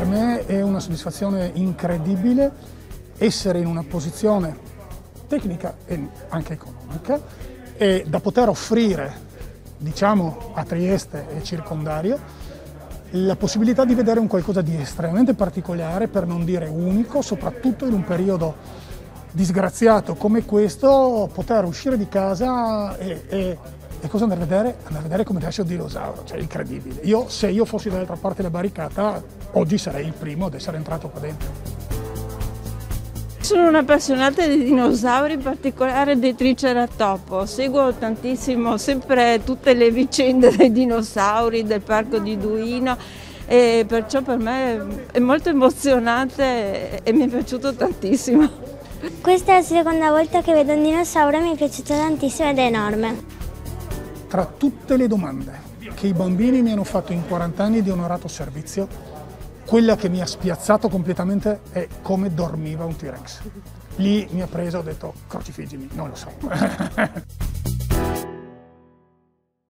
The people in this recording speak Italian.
me è una soddisfazione incredibile essere in una posizione tecnica e anche economica e da poter offrire, diciamo, a Trieste e circondario la possibilità di vedere un qualcosa di estremamente particolare, per non dire unico, soprattutto in un periodo disgraziato come questo, poter uscire di casa e cosa andare a vedere? Andare a vedere come nasce un dinosauro, cioè incredibile. Se io fossi dall'altra parte della barricata, oggi sarei il primo ad essere entrato qua dentro. Sono un'appassionata di dinosauri, in particolare dei Triceratopo. Seguo tantissimo sempre tutte le vicende dei dinosauri, del parco di Duino e perciò per me è molto emozionante e mi è piaciuto tantissimo. Questa è la seconda volta che vedo un dinosauro e mi è piaciuto tantissimo ed è enorme. Tra tutte le domande che i bambini mi hanno fatto in 40 anni di onorato servizio, quella che mi ha spiazzato completamente è come dormiva un T-Rex. Lì mi ha preso e ho detto, crocifiggimi, non lo so.